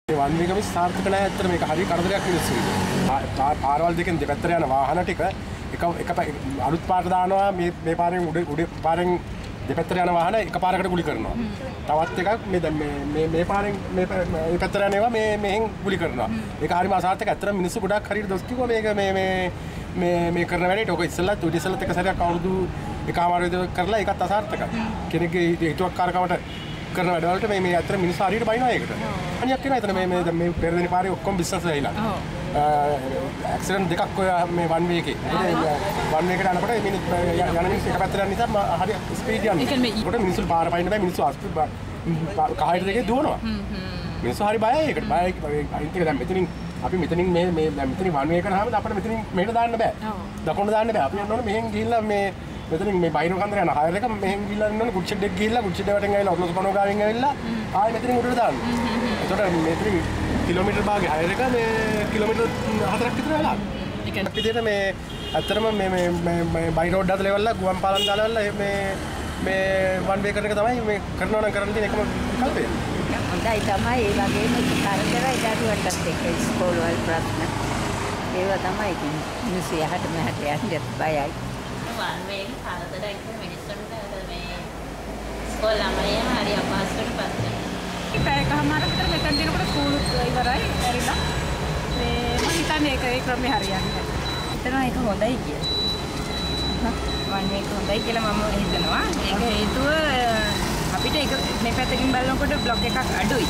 වන් වේ එක සාර්ථක නැහැ. ඇත්තට මේක හරි කරදරයක් මිනිස්සුන්ට. පාරවල් දෙකෙන් දෙපැත්තට යන වාහන ටික එක අලුත් පාට දානවා මේ පාරෙන් උඩ පාරෙන් දෙපැත්තට යන වාහන එකපාරකට ගුලි කරනවා. තවත් එකක් මේ දැන් මේ පාරෙන් මේ පැත්තට යන ඒවා මෙහෙන් ගුලි කරනවා. ඒක හරිම අසාර්ථක. ඇත්තට මිනිස්සු ගොඩක් හරියට දොස් කිව්වා මේක මේ කරන වැඩේට. ඔක ඉස්සෙල්ලත් එක සැරයක් අවුරුදු එකමාර විතර කරලා ඒකත් අසාර්ථකයි. කෙනෙක්ගේ හිතුවක්කාරකමට කරන වැඩවලට මේ අතර මිනිස්සු හරියට බයිනවා ඒකට. අනියක් වෙනවා එතන මේ පෙරදෙන පාරේ ඔක්කොම බිස්නස් වෙයිලා. ඇක්සිඩන්ට් දෙකක් ඔය මේ වන් වේ එකේ. වන් වේ එකට යනකොට යන මිනිස්සු එක පැත්තට යන නිසා හරි ස්පීඩ් යනවා. ඒකට මිනිස්සු පාර පයින්න බෑ. මිනිස්සු කහයට දෙකේ දුවනවා. මිනිස්සු හරි බයයි ඒකට. බයයි අනිත් එක දැන් මෙතනින් අපි මෙතනින් මෙතනින් වන් වේ කරාම අපිට මෙතනින් මෙහෙට දාන්න බෑ. දකුණට දාන්න බෑ. අපි යන්න ඕනේ මෙහෙන් ගිහිල්ලා මෙතනින් මේ බයිරෝ කන්දර යන හයර් එක මෙහෙන් ගිහිල්ලා ඉන්න ඕනේ කුඩ් ෂෙඩ් එක ගිහිල්ලා කුඩ් ෂෙඩ් වටෙන් ඇවිල්ලා ඔට්ලොස් කනෝ ගාවෙන් ඇවිල්ලා ආයෙ මෙතනින් උඩට දාන්න. එතකොට මෙතනින් කිලෝමීටර් භාගේ හයර් එක මේ කිලෝමීටර් 4ක් විතර වෙලා. ඒ කියන්නේ විදිහට මේ ඇත්තටම මේ බයි රෝඩ් අත ලෙවල්ලා ගුවන් පාලම් දාලා මේ වන් වේ කරන එක තමයි මේ කරනවා නම් කරන්න තියෙන එකම විකල්පය. හොඳයි තමයි. ඒ වගේම කරදරයි දරුවන්ටත් එක්ක ඉස්කෝලවල ප්‍රශ්න. ඒවා තමයි මිනිස්සු යහට මෙහාට යන්න බයයි. වන් වේ එක කරදරයි කියලා මිනිස්සුන්ට මේ ඉස්කෝල ළමයි හරි අපහසුතාවට පත් වෙනවා. පැයකමාරක් විතර මෙතන දිනකොට ස්කූල් ඉවරයි. ඇරිලා මේ මම හිතන්නේ ඒ ක්‍රමේ හරියන්නේ. හිතනවා ඒක හොඳයි කියලා. වන් වේ එක හොඳයි කියලා මම හිතනවා. ඒක හේතුව අපිට ඒක මේ පැත්තකින් බලනකොට බ්ලොක් එකක් අඩුයි.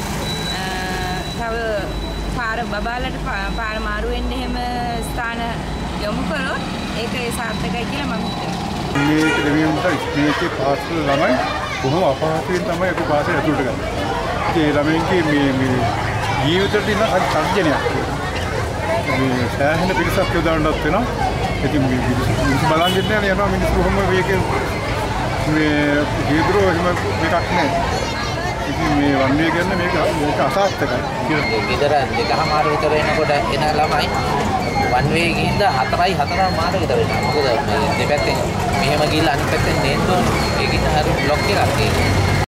තව පාර බබාලට පාර මාරු වෙන්න එහෙම ස්ථාන යොමු කරොත් ඒක සාර්ථකයි කියලා මම හිතනවා. මේක දෙවියන්ට මේකේ පාසල ළමයි කොහොම අපහසුයෙන් තමයි ඒක පාසල ඇතුළට ගන්නේ. ඒ ළමයින්ගේ මේ ජීවිතේට ඉන්න හරි තර්ජනයක්. මේ සෑහෙන පිටසක් යොදාන්නත් වෙනවා. ඉතින් මේ මිනිස්සු බලන් ඉන්න යනවා මිනිස්සු කොහොම මේකේ මේ හේතුරෝ එහෙම එකක් නැහැ. ඉතින් මේ වන් වේ කියන්නේ මේක අසාර්ථකයි කියලා. විතර දෙකමාර විතර එනකොට එන ළමයි වන් වේ ගිහින්ද 4:04 මාර විතර එනවා. මොකද දෙපැත්තෙන් මෙහෙම ගිහිල්ලා අනිත් පැත්තෙන් එන්න ඕනේ. ඒකින් හරි බ්ලොක් එකක් තියෙනවා.